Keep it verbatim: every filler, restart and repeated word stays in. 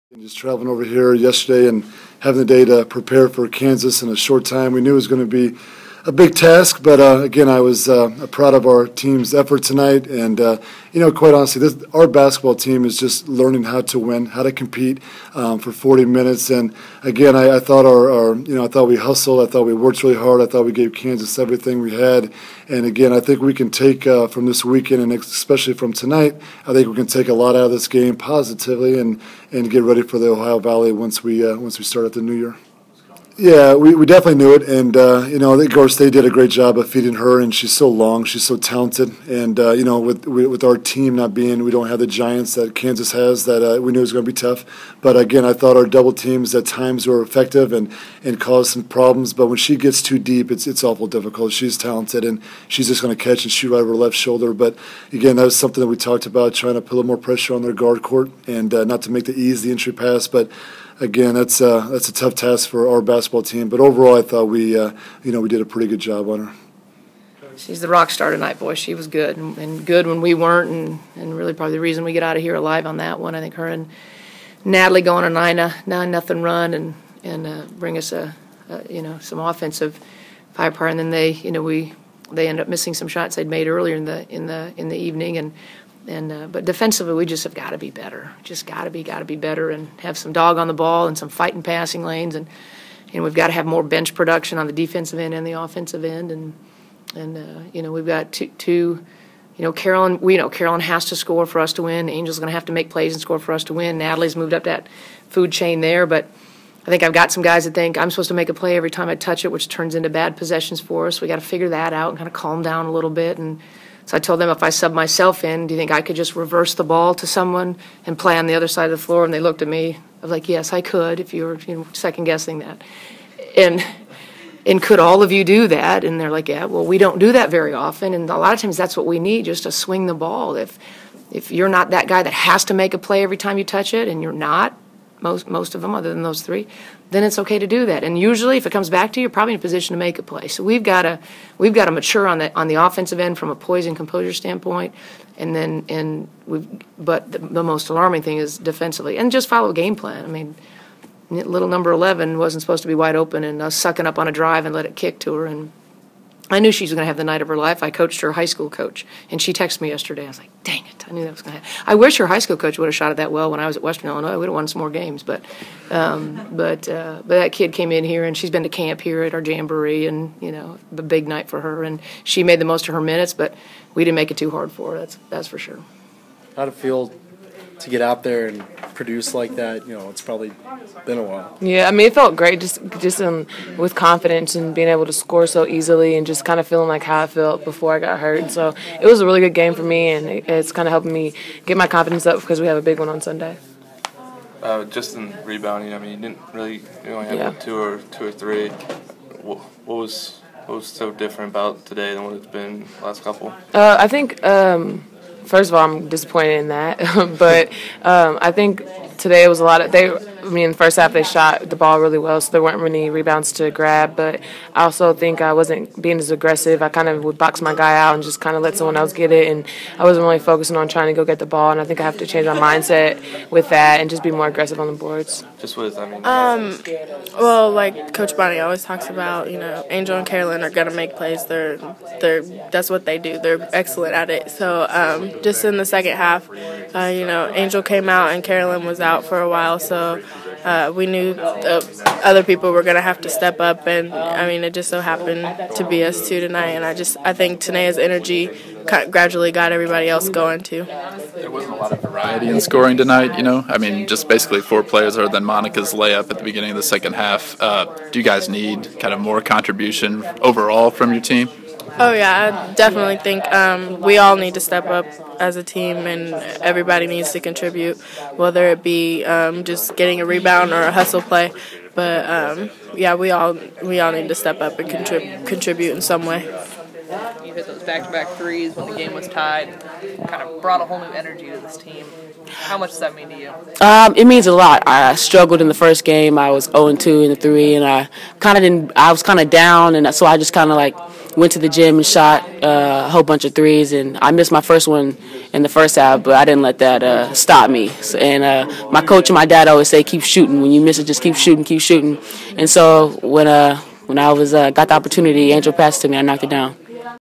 And just traveling over here yesterday and having the day to prepare for Kansas in a short time. We knew it was going to be a big task, but uh, again, I was uh, proud of our team's effort tonight. And, uh, you know, quite honestly, this, our basketball team is just learning how to win, how to compete um, for forty minutes. And, again, I, I thought our, our, you know, I thought we hustled. I thought we worked really hard. I thought we gave Kansas everything we had. And, again, I think we can take uh, from this weekend, and especially from tonight, I think we can take a lot out of this game positively and, and get ready for the Ohio Valley once we, uh, once we start at the new year. Yeah, we, we definitely knew it, and uh, you know, I think Gore State did a great job of feeding her, and she's so long, she's so talented, and uh, you know, with with our team not being, we don't have the giants that Kansas has, that uh, we knew it was going to be tough. But again, I thought our double teams at times were effective and, and caused some problems. But when she gets too deep, it's it's awful difficult. She's talented, and she's just going to catch and shoot right over her left shoulder. But again, that was something that we talked about, trying to put a little more pressure on their guard court, and uh, not to make the easy entry pass, but. Again, that's uh, that's a tough task for our basketball team. But overall, I thought we, uh, you know, we did a pretty good job on her. She's the rock star tonight, boy. She was good, and, and good when we weren't, and, and really probably the reason we get out of here alive on that one. I think her and Natalie go on a nine uh, nine nothing run and and uh, bring us a, a you know some offensive firepower. And then they you know we they end up missing some shots they'd made earlier in the in the in the evening and. And uh, but defensively, we just have got to be better. Just got to be, got to be better, and have some dog on the ball and some fighting passing lanes, and and we've got to have more bench production on the defensive end and the offensive end, and and uh, you know we've got two, two, you know Carolyn. We know Carolyn has to score for us to win. Angel's going to have to make plays and score for us to win. Natalie's moved up that food chain there, but I think I've got some guys that think I'm supposed to make a play every time I touch it, which turns into bad possessions for us. We got to figure that out and kind of calm down a little bit. And so I told them, if I sub myself in, do you think I could just reverse the ball to someone and play on the other side of the floor? And they looked at me. I was like, yes, I could, if you were you know, second-guessing that. And and could all of you do that? And they're like, yeah, well, we don't do that very often. And a lot of times that's what we need, just to swing the ball. If if you're not that guy that has to make a play every time you touch it, and you're not, most most of them other than those three, then it's okay to do that. And usually if it comes back to you, you're probably in a position to make a play. So we've got to we've got to mature on the on the offensive end from a poise and composure standpoint, and then and we've but the, the most alarming thing is defensively, and just follow a game plan. I mean, little number eleven wasn't supposed to be wide open, and us sucking up on a drive and let it kick to her. And I knew she was going to have the night of her life. I coached her high school coach, and she texted me yesterday. I was like, dang it, I knew that was going to happen. I wish her high school coach would have shot it that well when I was at Western Illinois. We would have won some more games. But um, but uh, but that kid came in here, and she's been to camp here at our jamboree, and, you know, the big night for her. And she made the most of her minutes, but we didn't make it too hard for her, that's, that's for sure. How'd it feel to get out there and produce like that? You know, it's probably been a while. Yeah, I mean, it felt great just just um, with confidence and being able to score so easily, and just kind of feeling like how I felt before I got hurt. So it was a really good game for me, and it, it's kind of helping me get my confidence up because we have a big one on Sunday. Uh, just in rebounding, I mean, you didn't really, you only had yeah. two or two or three. What, what was what was so different about today than what it's been the last couple? Uh, I think. Um, First of all, I'm disappointed in that, but um, I think today it was a lot of they. I mean, in the first half they shot the ball really well, so there weren't many rebounds to grab. But I also think I wasn't being as aggressive. I kind of would box my guy out and just kind of let someone else get it, and I wasn't really focusing on trying to go get the ball. And I think I have to change my mindset with that and just be more aggressive on the boards. Just what does that mean? Um, well, like Coach Bonnie always talks about, you know, Angel and Carolyn are gonna make plays. They're they're that's what they do. They're excellent at it. So um, just in the second half, uh, you know, Angel came out and Carolyn was out for a while, so uh, we knew uh, other people were going to have to step up, and I mean, it just so happened to be us two tonight, and I just I think Tanea's energy gradually got everybody else going too. There wasn't a lot of variety in scoring tonight, you know. I mean, just basically four players other than Monica's layup at the beginning of the second half. Uh, do you guys need kind of more contribution overall from your team? Oh, yeah, I definitely think um, we all need to step up as a team, and everybody needs to contribute, whether it be um, just getting a rebound or a hustle play. But, um, yeah, we all we all need to step up and contrib- contribute in some way. You hit those back-to-back threes when the game was tied. Kind of brought a whole new energy to this team. How much does that mean to you? Um, it means a lot. I struggled in the first game. I was oh and two in the three, and I kind of didn't. I was kind of down, and so I just kind of like went to the gym and shot uh, a whole bunch of threes, and I missed my first one in the first half, but I didn't let that uh, stop me. So, and uh, my coach and my dad always say, keep shooting. When you miss it, just keep shooting, keep shooting. And so when uh, when I was uh, got the opportunity, Angel passed it to me, I knocked it down.